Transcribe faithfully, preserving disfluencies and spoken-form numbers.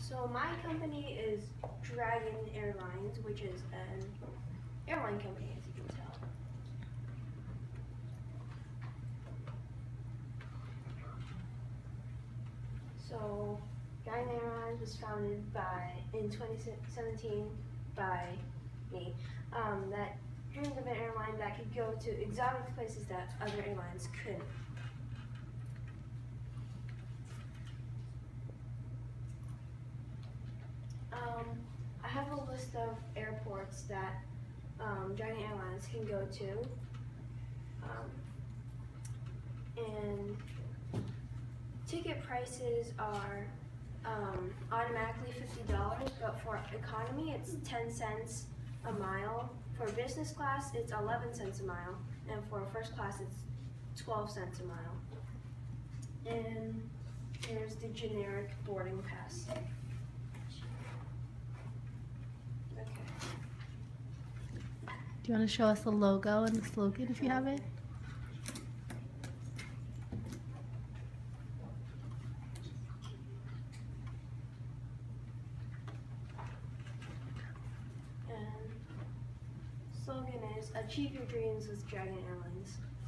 So my company is Dragon Airlines, which is an airline company, as you can tell. So Dragon Airlines was founded by in twenty seventeen by me. Um, that dreamed of an airline that could go to exotic places that other airlines couldn't. Um, I have a list of airports that um, Dragon Airlines can go to, um, and ticket prices are um, automatically fifty dollars, but for economy it's ten cents a mile. For business class it's eleven cents a mile, and for first class it's twelve cents a mile. And here's the generic boarding pass. Do you want to show us the logo and the slogan if you have it? And slogan is Achieve Your Dreams with Dragon Airlines.